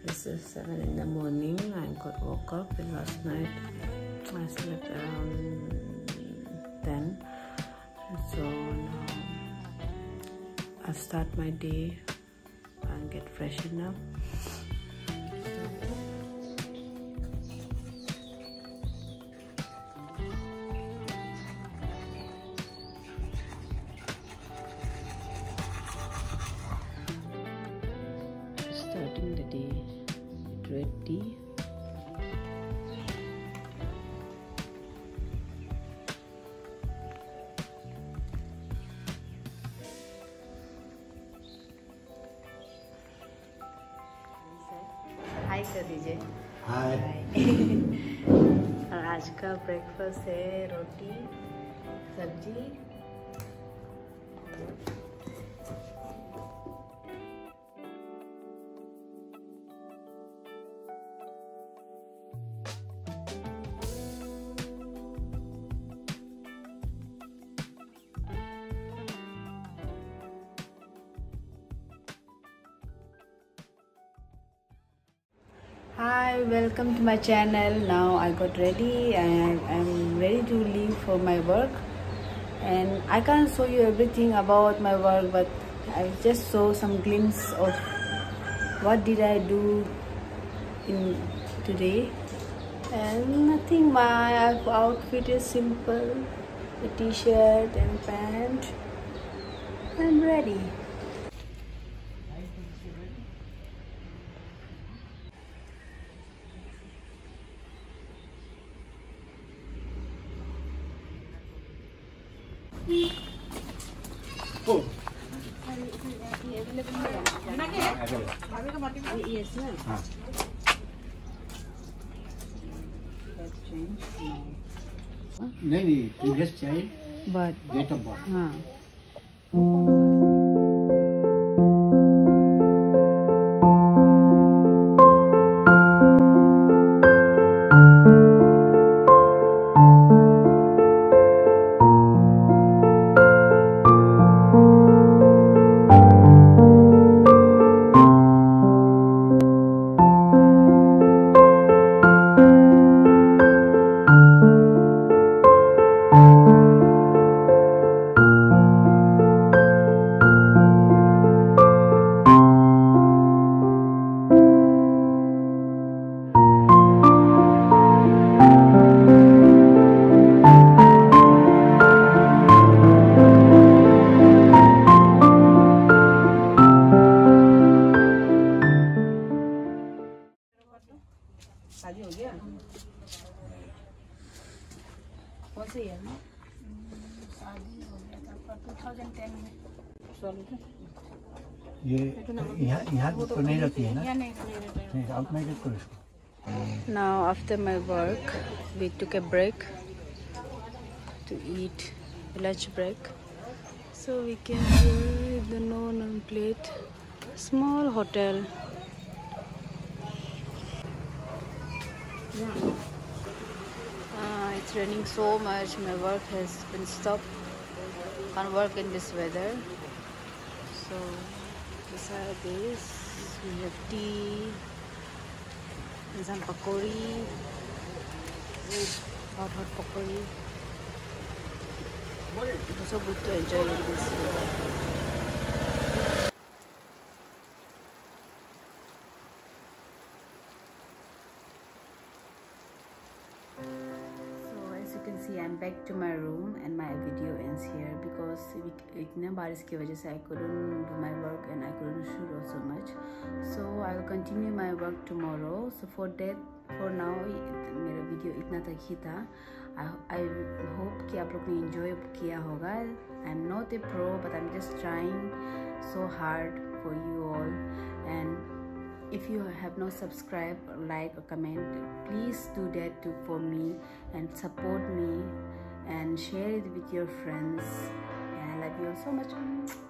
This is 7 in the morning. I got woke up, and last night I slept around 10. So now I start my day and get freshened up. Starting the day with red tea. हाय कर दीजिए। हाय। और आज का breakfast है रोटी सब्जी। Hi, welcome to my channel. Now I got ready and I'm ready to leave for my work, and I can't show you everything about my work, but I just show some glimpse of what did I do in today. And nothing, my outfit is simple, a t-shirt and pant. I'm ready. Oh. Yes, no. नहीं previous child But date of birth. शादी हो गया? कौन से year में? शादी हो गया था 2010 में। ये यहाँ तो नहीं रहती है ना? नहीं, आउट में करो इसको। Now after my work, we took a break to eat lunch break. So we came here with the non plate small hotel. It's raining so much. My work has been stopped. Can't work in this weather. So beside this, we have tea and some pakori. Hot pakori. It's so good to enjoy in this weather. See, I'm back to my room and my video ends here because itna barish ki wajah se I couldn't do my work and I couldn't shoot also much. So I will continue my work tomorrow. So for now मेरा video इतना तक ही था. I hope कि आप लोग ने enjoy किया होगा. I'm not a pro, but I'm just trying so hard for you all. And if you have not subscribed, like or comment, please do that too for me and support me and share it with your friends. And I love you all so much.